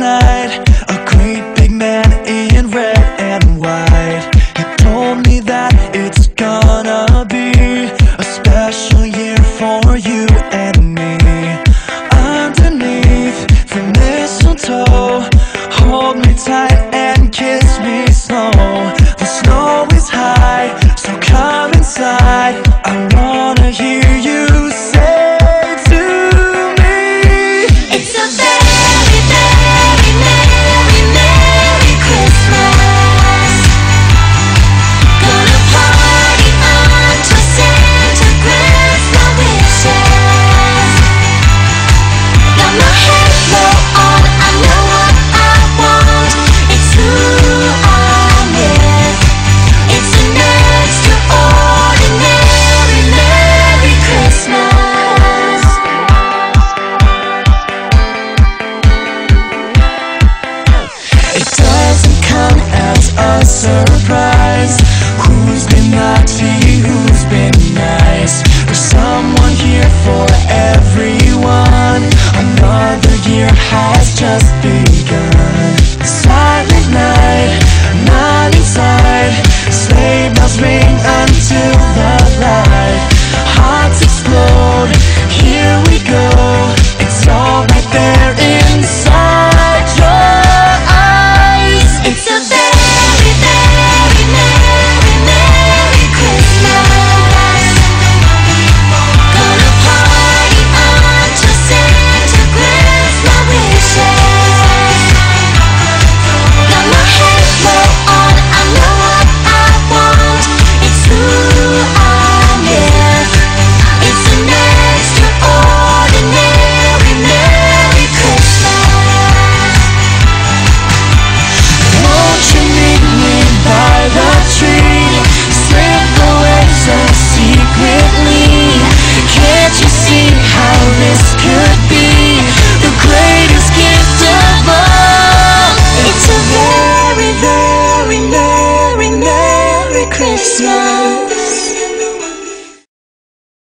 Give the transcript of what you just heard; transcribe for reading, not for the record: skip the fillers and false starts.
night, a great big man in red and white. He told me that it's gonna be a special year for you and me. Underneath the mistletoe, hold me tight and kiss me slow. The snow is high, so come inside. I wanna hear you say to me, it's a very, very, merry, merry Christmas. Gonna party until Santa grants my wishes. Got my halo on, I know what I want. It's who I'm with. It's an extraordinary Merry Christmas. it doesn't come as a surprise.